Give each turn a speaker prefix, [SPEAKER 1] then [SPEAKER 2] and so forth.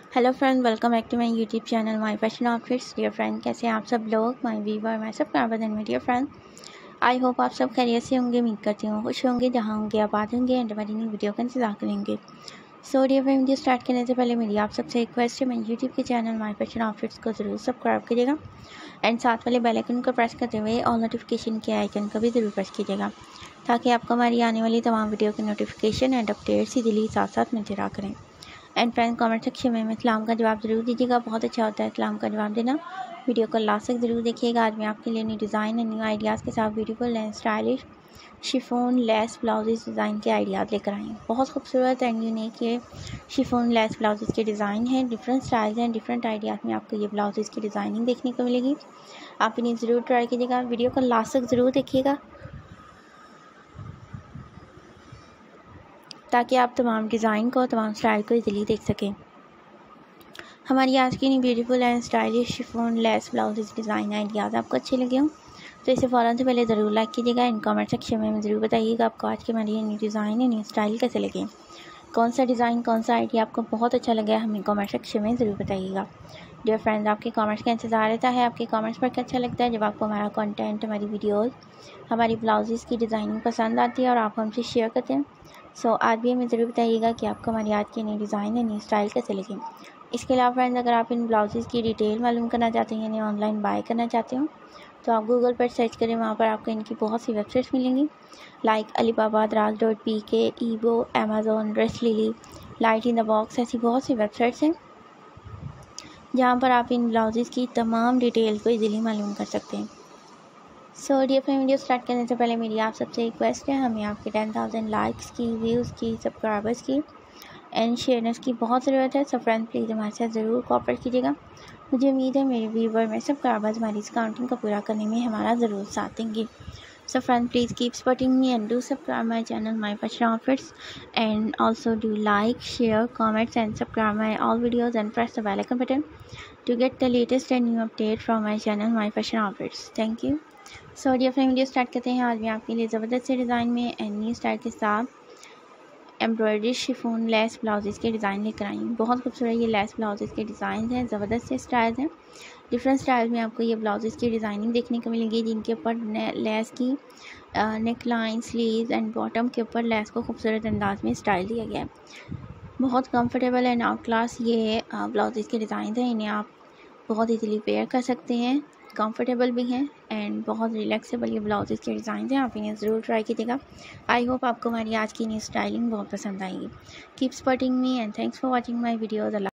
[SPEAKER 1] Hello friend, welcome back to my YouTube channel my fashion outfits. Dear friend, कैसे हैं आप सब लोग? माय व्यूवर, मैं सब बदन में डियर फ्रेंड, आई होप आप सब खैरियत से होंगे। उम्मीद करती हूँ खुश होंगे, जहाँ होंगे आबाद होंगे एंड हमारी नई वीडियो का इंतजार करेंगे। So dear friend, video start करने से पहले मेरी आप सबसे रिक्वेस्ट है, मेरे यूट्यूब के चैनल माय फैशन आउटफिट्स को ज़रूर सब्सक्राइब कीजिएगा एंड साथ वाले बेल आइकन को प्रेस करते हुए ऑल नोटिफिकेशन के आइकन को भी ज़रूर प्रेस कीजिएगा, ताकि आपको हमारी आने वाली तमाम वीडियो की नोटिफिकेशन एंड अपडेट्स इजीली साथ साथ मिलते रहा करें। एंड फ्रेंड, कमेंट सेक्शन में इस्लाम का जवाब ज़रूर दीजिएगा, बहुत अच्छा होता है इस्लाम का जवाब देना। वीडियो को लास्ट तक ज़रूर देखिएगा। आज मैं आपके लिए new design and new ideas के साथ beautiful and stylish chiffon lace blouses design के आइडियाज़ लेकर आई हूँ। बहुत खूबसूरत एंड यूनिक ये शिफॉन लेस ब्लाउजेस के डिज़ाइन हैं। Different styles and different ideas में आपको ये ब्लाउजेस की डिज़ाइनिंग देखने को मिलेगी। आप इन्हें ज़रूर ट्राई कीजिएगा। वीडियो को लास्ट तक ज़रूर देखिएगा, ताकि आप तमाम डिज़ाइन को, तमाम स्टाइल को इजीली देख सकें। हमारी आज की new beautiful and stylish chiffon lace blouses design ideas आपको अच्छे लगे हों तो इसे फ़ौरन से पहले ज़रूर लाइक कीजिएगा। इन कमेंट सेक्शन में ज़रूर बताइएगा आपको आज की हमारी न्यू डिज़ाइन या न्यू स्टाइल कैसे लगे। कौन सा डिज़ाइन, कौन सा आइडिया आपको बहुत अच्छा लगा, हमें कमेंट सेक्शन में ज़रूर बताइएगा। डियर फ्रेंड्स, आपके कमेंट्स का इंतज़ार रहता है। आपके कमेंट्स पढ़कर अच्छा लगता है जब आपको हमारा कंटेंट, हमारी वीडियोस, हमारी ब्लाउजेस की डिज़ाइनिंग पसंद आती है और आप हमसे शेयर करते हैं। सो आज भी हमें ज़रूर बताइएगा कि आपको हमारी आज की न्यू डिज़ाइन या न्यू स्टाइल कैसे लगे। इसके अलावा फ्रेंड्स, अगर आप इन ब्लाउजेस की डिटेल मालूम करना चाहते हैं यानी ऑनलाइन बाय करना चाहते हो तो आप गूगल पर सर्च करें, वहाँ पर आपको इनकी बहुत सी वेबसाइट्स मिलेंगी, लाइक अलीबाबा, द्राज.pk, eBay, Amazon, DressLily, light in the box, ऐसी बहुत सी वेबसाइट्स हैं जहाँ पर आप इन ब्लाउजेस की तमाम डिटेल को इजीली मालूम कर सकते हैं। So dear friend, video start करने से पहले मेरी आप सबसे रिक्वेस्ट है, हमें आपके 10,000 लाइक्स की, व्यूज़ की, सब्सक्राइबर्स की एंड शेयरनेस की बहुत ज़रूरत है। सो फ्रेंड, प्लीज़ हमारे साथ ज़रूर कोऑपरेट कीजिएगा। मुझे उम्मीद है मेरे व्यूवर में सब्सक्राइबर्स हमारी इस काउंटिंग को पूरा करने में हमारा ज़रूर साथ देंगे। So friend, please keep supporting me and do subscribe my channel My Fashion Outfits, and also do like, share, comments and subscribe my all videos and press the bell icon button to get the latest and new update from my channel My Fashion Outfits. Thank you. So dear friend, video start करते हैं। आज मैं आपके लिए ज़बरदस्त से design में and new style के साथ एम्ब्रॉयडरी शिफॉन लेस ब्लाउजेस के डिज़ाइन लेकर आई हूँ। बहुत खूबसूरत ये लेस ब्लाउजेस के डिज़ाइन हैं, ज़बरदस्त से स्टाइल्स हैं। डिफरेंट स्टाइल में आपको ये ब्लाउजेस की डिज़ाइनिंग देखने को मिलेगी, जिनके ऊपर लेस की neck line, sleeves and bottom के ऊपर लेस को खूबसूरत अंदाज में स्टाइल दिया गया है। बहुत कंफर्टेबल एंड आउट क्लास ये ब्लाउजेस के डिज़ाइन हैं। इन्हें आप बहुत इजीली वेयर कर सकते हैं, कंफर्टेबल भी हैं एंड बहुत रिलैक्सेबल ये ब्लाउजेस के डिज़ाइन हैं। आप इन्हें ज़रूर ट्राई कीजिएगा। आई होप आपको हमारी आज की न्यू स्टाइलिंग बहुत पसंद आएगी। Keep supporting me and thanks for watching my videos.